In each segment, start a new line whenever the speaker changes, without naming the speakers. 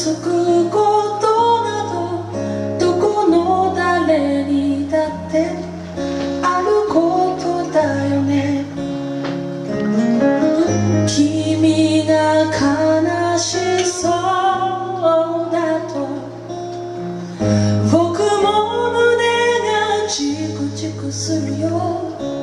つくことなどどこの誰にだってあることだよね。君が悲しそうだと僕も胸がチクチクするよ。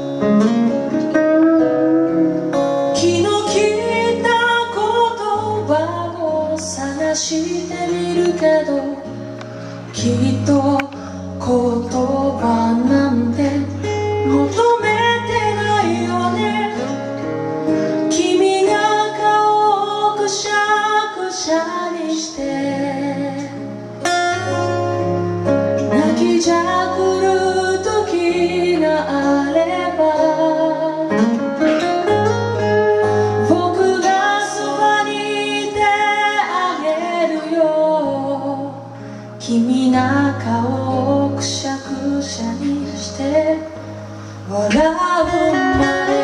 気の利いた言葉を探してみるけどきっと言葉なんて求めてないよね。君が顔をくしゃくしゃにして泣きじゃくる時があれば僕がそばにいてあげるよ。君が顔をくしゃくしゃにして笑うまで